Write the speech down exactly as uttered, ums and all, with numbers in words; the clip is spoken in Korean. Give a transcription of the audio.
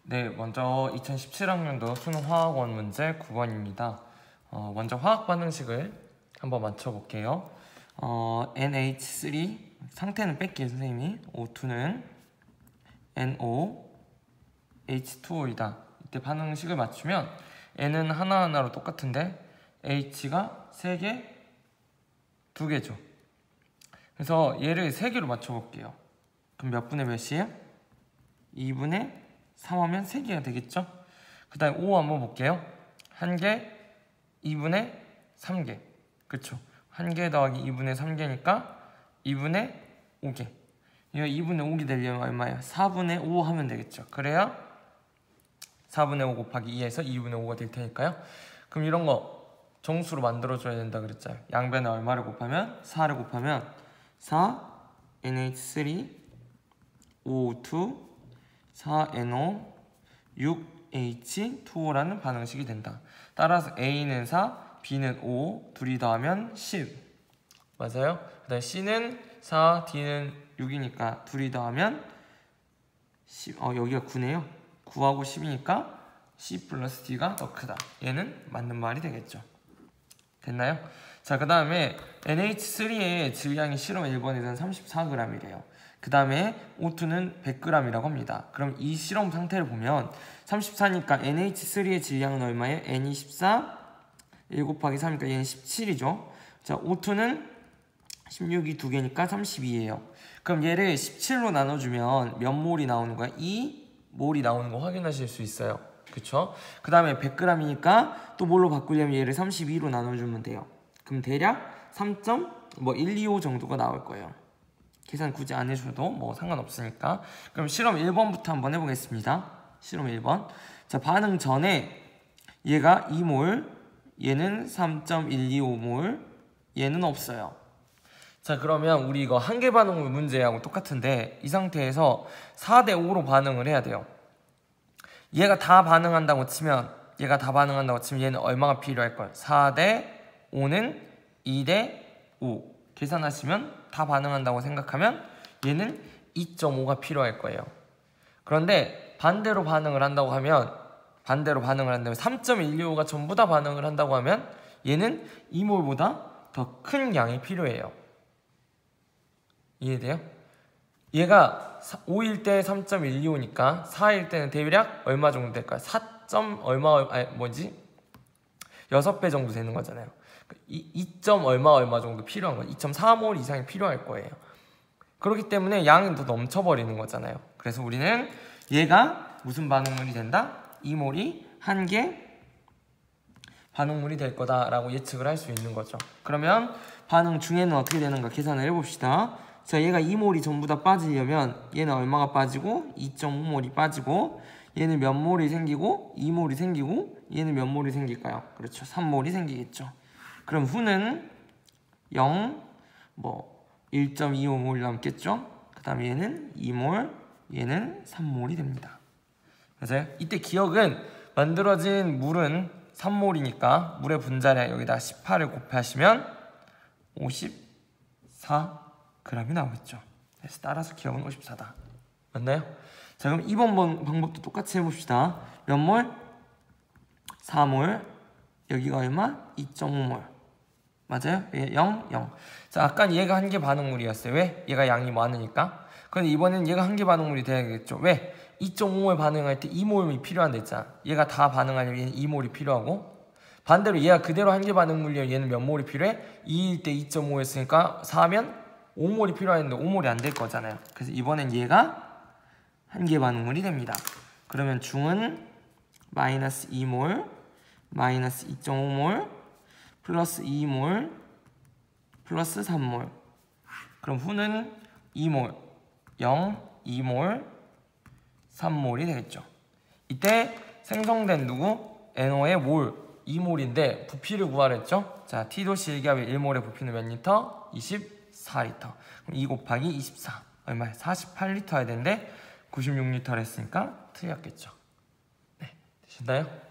네, 먼저 이천십칠 학년도 수능화학원 문제 구 번입니다. 어, 먼저 화학 반응식을 한번 맞춰볼게요. 어, 엔 에이치 쓰리 상태는 뺄게요, 선생님이. 오 투는 엔 오 에이치 투 오이다. 이때 반응식을 맞추면 N은 하나하나로 똑같은데 H가 세 개, 두 개죠. 그래서 얘를 세 개로 맞춰볼게요. 그럼 몇 분의 몇이에요? 이 분의 삼 하면 세 개가 되겠죠? 그 다음에 오 한번 볼게요. 한 개, 이 분의 삼 개. 그쵸? 한 개 더하기 이 분의 삼 개니까 이 분의 오 개. 이거 이 분의 오 개 되려면 얼마예요? 사 분의 오 하면 되겠죠? 그래야 사 분의 오 곱하기 이에서 이 분의 오가 될 테니까요. 그럼 이런 거 정수로 만들어줘야 된다 그랬잖아요. 양변에 얼마를 곱하면? 사를 곱하면 사 엔 에이치 쓰리 오 오 투 사 엔 오 육 에이치 투 오라는 반응식이 된다. 따라서 A는 사, B는 오, 둘이 더하면 십. 맞아요? 그 다음에 C는 사, D는 육이니까 둘이 더하면 십. 어, 여기가 구네요. 구하고 십이니까 C 플러스 D가 더 크다. 얘는 맞는 말이 되겠죠. 됐나요? 자, 그 다음에 엔 에이치 쓰리의 질량이 실험 일 번에서는 삼십사 그램이래요. 그 다음에 오 투는 백 그램이라고 합니다. 그럼 이 실험 상태를 보면 삼십사니까 엔 에이치 쓰리의 질량은 얼마예요? N이 십사, 일 곱하기 삼이니까 얘는 십칠이죠. 자, 오 투는 십육이 두 개니까 삼십이에요. 그럼 얘를 십칠로 나눠주면 몇 몰이 나오는 거야? 이 몰이 나오는 거 확인하실 수 있어요. 그쵸? 그 다음에 백 그램이니까 또 뭘로 바꾸려면 얘를 삼십이로 나눠주면 돼요. 그럼 대략 삼 점 일이오 정도가 나올 거예요. 계산 굳이 안 해줘도 뭐 상관없으니까. 그럼 실험 일 번부터 한번 해보겠습니다. 실험 일 번. 자, 반응 전에 얘가 이 몰, 얘는 삼 점 일이오 몰, 얘는 없어요. 자, 그러면 우리 이거 한계 반응물 문제하고 똑같은데 이 상태에서 사 대 오로 반응을 해야 돼요. 얘가 다 반응한다고 치면 얘가 다 반응한다고 치면 얘는 얼마가 필요할 거예요? 사 대 오는 이 대 오. 계산하시면 다 반응한다고 생각하면 얘는 이 점 오가 필요할 거예요. 그런데 반대로 반응을 한다고 하면 반대로 반응을 한다면 삼 점 일이오가 전부 다 반응을 한다고 하면 얘는 이 몰보다 더 큰 양이 필요해요. 이해돼요? 얘가 오일 때 삼 점 일이오니까 사일 때는 대략 얼마 정도 될까요? 사. 얼마 아니 뭐지? 여섯 배 정도 되는 거잖아요. 이 점 얼마 얼마 정도 필요한 거예요. 이 점 사 몰 이상이 필요할 거예요. 그렇기 때문에 양이 더 넘쳐버리는 거잖아요. 그래서 우리는 얘가 무슨 반응물이 된다? 이 몰이 한 개 반응물이 될 거다라고 예측을 할 수 있는 거죠. 그러면 반응 중에는 어떻게 되는가 계산을 해봅시다. 자, 얘가 이 몰이 전부 다 빠지려면 얘는 얼마가 빠지고 이 점 오 몰이 빠지고 얘는 몇 몰이 생기고 이 몰이 생기고 얘는 몇 몰이 생길까요? 그렇죠. 삼 몰이 생기겠죠. 그럼 후는 영, 뭐 일 점 이오 몰 남겠죠. 그 다음에 얘는 이 몰, 얘는 삼 몰이 됩니다. 맞아요? 이때 기억은 만들어진 물은 삼 몰이니까 물의 분자량 여기다 십팔을 곱하시면 오십사 그램이 나오겠죠. 그래서 따라서 기억은 오십사다. 맞나요? 자, 그럼 이번 방법도 똑같이 해봅시다. 몇 몰? 사 몰. 여기가 얼마? 이 점 오 몰. 맞아요? 예, 영, 영. 자, 아까 얘가 한 개 반응물이었어요. 왜? 얘가 양이 많으니까. 그런데 이번엔 얘가 한 개 반응물이 돼야겠죠. 왜? 이 점 오 몰 반응할 때 이 몰이 필요한데 했잖아. 얘가 다 반응하려면 얘는 이 몰이 필요하고 반대로 얘가 그대로 한 개 반응물이면 얘는 몇 몰이 필요해? 이일 때 이 점 오였으니까 사면 오 몰이 필요했는데 오 몰이 안 될 거잖아요. 그래서 이번엔 얘가 한 개 반응물이 됩니다. 그러면 중은 마이너스 이 몰, 마이너스 이 점 오 몰, 플러스 이 몰, 플러스 삼 몰. 그럼 후는 이 몰, 영, 이 몰, 삼 몰이 되겠죠. 이때 생성된 누구? 엔 오의 몰, 이 몰인데 부피를 구하랬죠. 자, T도시 일기압의 일 몰의 부피는 몇 리터? 이십사 리터. 그럼 이 곱하기 이십사. 얼마야? 사십팔 리터 해야 되는데 구십육 리터를 했으니까 틀렸겠죠. 네, 되셨나요?